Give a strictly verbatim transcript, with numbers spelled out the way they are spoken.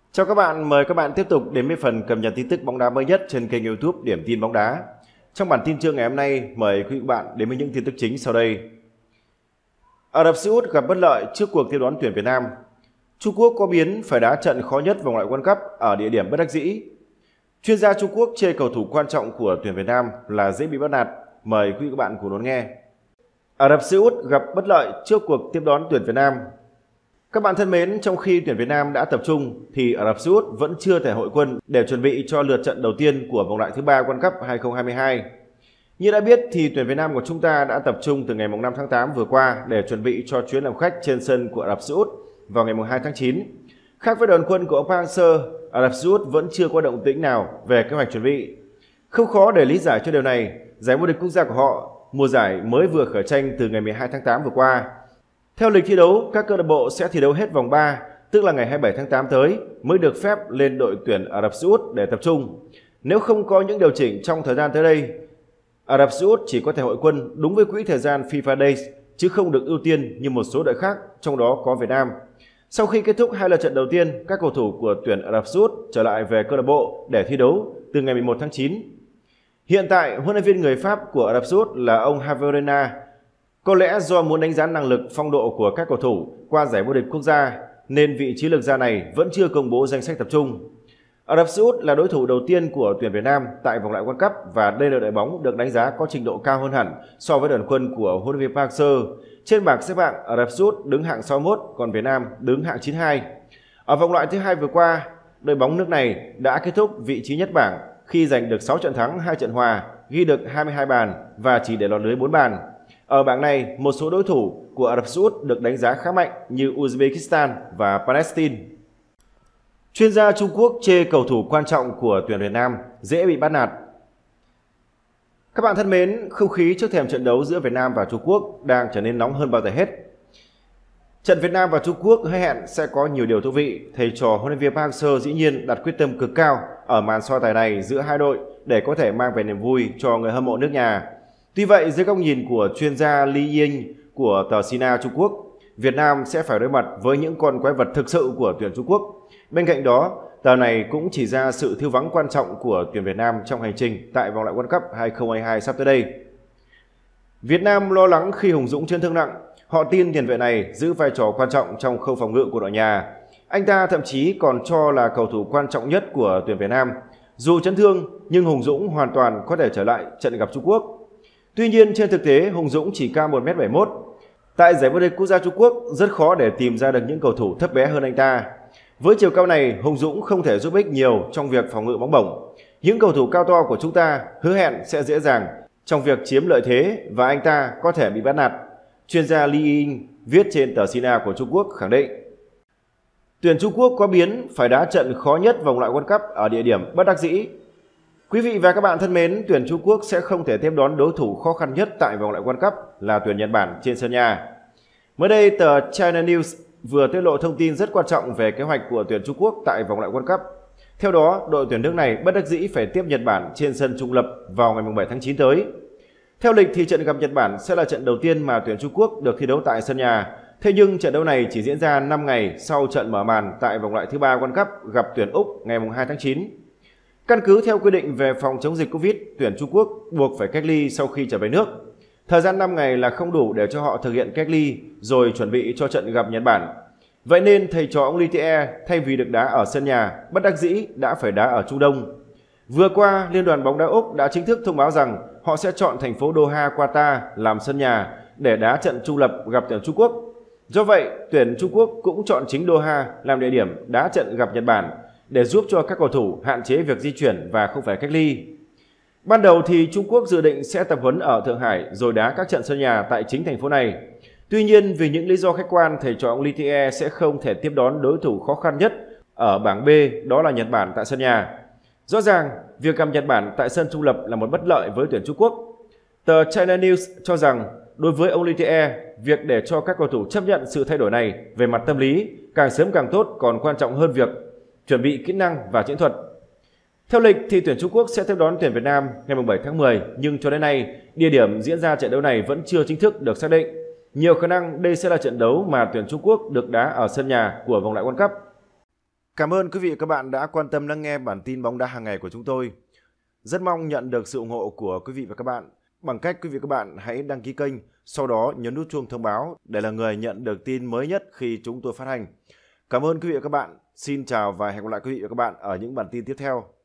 Chào các bạn, mời các bạn tiếp tục đến với phần cập nhật tin tức bóng đá mới nhất trên kênh YouTube Điểm tin bóng đá. Trong bản tin trưa ngày hôm nay, mời quý bạn đến với những tin tức chính sau đây. Ả Rập Xê Út gặp bất lợi trước cuộc tiếp đón tuyển Việt Nam. Trung Quốc có biến phải đá trận khó nhất vòng loại World Cup ở địa điểm bất đắc dĩ. Chuyên gia Trung Quốc chê cầu thủ quan trọng của tuyển Việt Nam là dễ bị bắt nạt. Mời quý các bạn cùng đón nghe. Ả Rập Xê Út gặp bất lợi trước cuộc tiếp đón tuyển Việt Nam. Các bạn thân mến, trong khi tuyển Việt Nam đã tập trung thì Ả Rập Xê Út vẫn chưa thể hội quân để chuẩn bị cho lượt trận đầu tiên của vòng loại thứ ba World Cup hai không hai hai. Như đã biết thì tuyển Việt Nam của chúng ta đã tập trung từ ngày năm tháng tám vừa qua để chuẩn bị cho chuyến làm khách trên sân của Ả Rập Xê Út vào ngày hai tháng chín. Khác với đoàn quân của ông Park Hang-seo, Ả Rập Xê Út vẫn chưa có động tĩnh nào về kế hoạch chuẩn bị. Không khó để lý giải cho điều này, giải vô địch quốc gia của họ mùa giải mới vừa khởi tranh từ ngày mười hai tháng tám vừa qua. Theo lịch thi đấu, các câu lạc bộ sẽ thi đấu hết vòng ba, tức là ngày hai mươi bảy tháng tám tới mới được phép lên đội tuyển Ả Rập Xê Út để tập trung. Nếu không có những điều chỉnh trong thời gian tới đây, Ả Rập Xê Út chỉ có thể hội quân đúng với quỹ thời gian FIFA Days chứ không được ưu tiên như một số đội khác, trong đó có Việt Nam. Sau khi kết thúc hai lượt trận đầu tiên, các cầu thủ của tuyển Ả Rập Xê Út trở lại về câu lạc bộ để thi đấu từ ngày mười một tháng chín. Hiện tại, huấn luyện viên người Pháp của Ả Rập Xê Út là ông Hervé Renard. Có lẽ do muốn đánh giá năng lực, phong độ của các cầu thủ qua giải vô địch quốc gia nên vị chiến lược gia này vẫn chưa công bố danh sách tập trung. Ả Rập Xê Út là đối thủ đầu tiên của tuyển Việt Nam tại vòng loại World Cup và đây là đội bóng được đánh giá có trình độ cao hơn hẳn so với đoàn quân của huấn luyện viên Park Hang-seo. Trên bảng xếp hạng, Ả Rập Xê Út đứng hạng sáu mươi mốt, còn Việt Nam đứng hạng chín mươi hai. Ở vòng loại thứ hai vừa qua, đội bóng nước này đã kết thúc vị trí nhất bảng khi giành được sáu trận thắng, hai trận hòa, ghi được hai mươi hai bàn và chỉ để lọt lưới bốn bàn. Ở bảng này, một số đối thủ của Ả Rập Xê Út được đánh giá khá mạnh như Uzbekistan và Palestine. Chuyên gia Trung Quốc chê cầu thủ quan trọng của tuyển Việt Nam dễ bị bắt nạt. Các bạn thân mến, không khí trước thềm trận đấu giữa Việt Nam và Trung Quốc đang trở nên nóng hơn bao giờ hết. Trận Việt Nam và Trung Quốc hứa hẹn sẽ có nhiều điều thú vị. Thầy trò huấn luyện viên Park Hang-seo dĩ nhiên đặt quyết tâm cực cao ở màn so tài này giữa hai đội để có thể mang về niềm vui cho người hâm mộ nước nhà. Tuy vậy, dưới góc nhìn của chuyên gia Li Ying của tờ Sina Trung Quốc, Việt Nam sẽ phải đối mặt với những con quái vật thực sự của tuyển Trung Quốc. Bên cạnh đó, tờ này cũng chỉ ra sự thiếu vắng quan trọng của tuyển Việt Nam trong hành trình tại vòng loại World Cup hai không hai hai sắp tới đây. Việt Nam lo lắng khi Hùng Dũng chấn thương nặng. Họ tin tiền vệ này giữ vai trò quan trọng trong khâu phòng ngự của đội nhà. Anh ta thậm chí còn cho là cầu thủ quan trọng nhất của tuyển Việt Nam. Dù chấn thương, nhưng Hùng Dũng hoàn toàn có thể trở lại trận gặp Trung Quốc. Tuy nhiên, trên thực tế, Hùng Dũng chỉ cao một mét bảy mươi mốt. Tại giải vô địch quốc gia Trung Quốc, rất khó để tìm ra được những cầu thủ thấp bé hơn anh ta. Với chiều cao này, Hùng Dũng không thể giúp ích nhiều trong việc phòng ngự bóng bổng. Những cầu thủ cao to của chúng ta hứa hẹn sẽ dễ dàng trong việc chiếm lợi thế và anh ta có thể bị bắt nạt. Chuyên gia Li Ying viết trên tờ Sina của Trung Quốc khẳng định. Tuyển Trung Quốc có biến phải đá trận khó nhất vòng loại World Cup ở địa điểm bất đắc dĩ. Quý vị và các bạn thân mến, tuyển Trung Quốc sẽ không thể tiếp đón đối thủ khó khăn nhất tại vòng loại World Cup là tuyển Nhật Bản trên sân nhà. Mới đây, tờ China News vừa tiết lộ thông tin rất quan trọng về kế hoạch của tuyển Trung Quốc tại vòng loại World Cup. Theo đó, đội tuyển nước này bất đắc dĩ phải tiếp Nhật Bản trên sân trung lập vào ngày bảy tháng chín tới. Theo lịch thì trận gặp Nhật Bản sẽ là trận đầu tiên mà tuyển Trung Quốc được thi đấu tại sân nhà. Thế nhưng trận đấu này chỉ diễn ra năm ngày sau trận mở màn tại vòng loại thứ ba World Cup gặp tuyển Úc ngày hai tháng chín. Căn cứ theo quy định về phòng chống dịch Covid, tuyển Trung Quốc buộc phải cách ly sau khi trở về nước. Thời gian năm ngày là không đủ để cho họ thực hiện cách ly rồi chuẩn bị cho trận gặp Nhật Bản. Vậy nên thầy trò ông Litier thay vì được đá ở sân nhà, bất đắc dĩ đã phải đá ở Trung Đông. Vừa qua, Liên đoàn bóng đá Úc đã chính thức thông báo rằng họ sẽ chọn thành phố Doha, Qatar làm sân nhà để đá trận trung lập gặp tuyển Trung Quốc. Do vậy, tuyển Trung Quốc cũng chọn chính Doha làm địa điểm đá trận gặp Nhật Bản để giúp cho các cầu thủ hạn chế việc di chuyển và không phải cách ly. Ban đầu thì Trung Quốc dự định sẽ tập huấn ở Thượng Hải rồi đá các trận sân nhà tại chính thành phố này. Tuy nhiên, vì những lý do khách quan, thầy trò ông Litier sẽ không thể tiếp đón đối thủ khó khăn nhất ở bảng B, đó là Nhật Bản tại sân nhà. Rõ ràng, việc gặp Nhật Bản tại sân trung lập là một bất lợi với tuyển Trung Quốc. Tờ China News cho rằng, đối với ông Litier, việc để cho các cầu thủ chấp nhận sự thay đổi này về mặt tâm lý càng sớm càng tốt còn quan trọng hơn việc chuẩn bị kỹ năng và chiến thuật. Theo lịch thì tuyển Trung Quốc sẽ tiếp đón tuyển Việt Nam ngày bảy tháng mười, nhưng cho đến nay, địa điểm diễn ra trận đấu này vẫn chưa chính thức được xác định. Nhiều khả năng đây sẽ là trận đấu mà tuyển Trung Quốc được đá ở sân nhà của vòng loại World Cup. Cảm ơn quý vị và các bạn đã quan tâm lắng nghe bản tin bóng đá hàng ngày của chúng tôi. Rất mong nhận được sự ủng hộ của quý vị và các bạn bằng cách quý vị và các bạn hãy đăng ký kênh, sau đó nhấn nút chuông thông báo để là người nhận được tin mới nhất khi chúng tôi phát hành. Cảm ơn quý vị và các bạn. Xin chào và hẹn gặp lại quý vị và các bạn ở những bản tin tiếp theo.